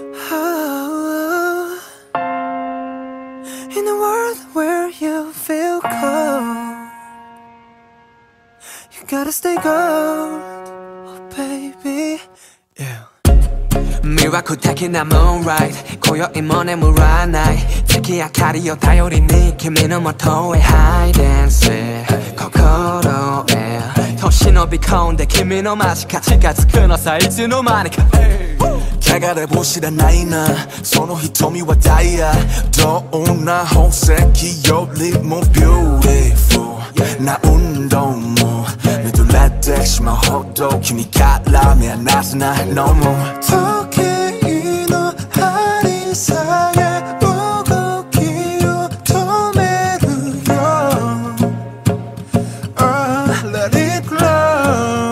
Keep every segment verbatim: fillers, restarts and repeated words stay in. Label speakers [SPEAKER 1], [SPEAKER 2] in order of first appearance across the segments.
[SPEAKER 1] Oh, in a world where you feel cold, you gotta stay gold, oh baby. Yeah. 魅惑的な moonlight 今宵も眠らない月明かりを頼りに君の元へ hide and seek 心へと忍び込んで君の間近近づくのさいつの間にか
[SPEAKER 2] 汚れも知らないなその瞳はダイヤどんな宝石よりも beautiful な運動も見とれてしまうほど君から目離せないのも時計の針さえ動きを止めるよ Oh, let it glow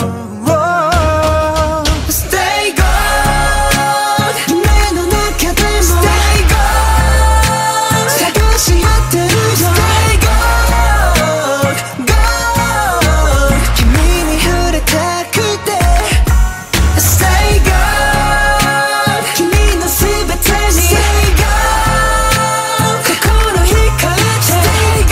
[SPEAKER 1] Stay gold 夢の中でも Stay gold 探し合ってるよ Stay gold gold 君に触れたくて Stay gold 君のすべてに Stay gold 心惹かれて Stay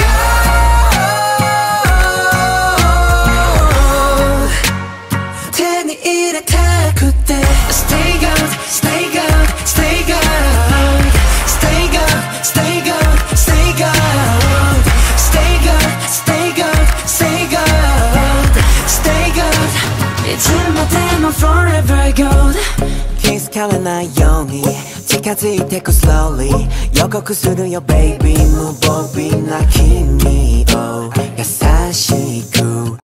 [SPEAKER 1] gold 手に入れたくて Stay gold, stay gold, stay gold Stay gold, stay gold, stay gold Stay gold, stay gold, stay gold Stay gold いつまでも forever gold 気づかれないように近づいてく slowly 予告するよ baby 無防備な君を優しく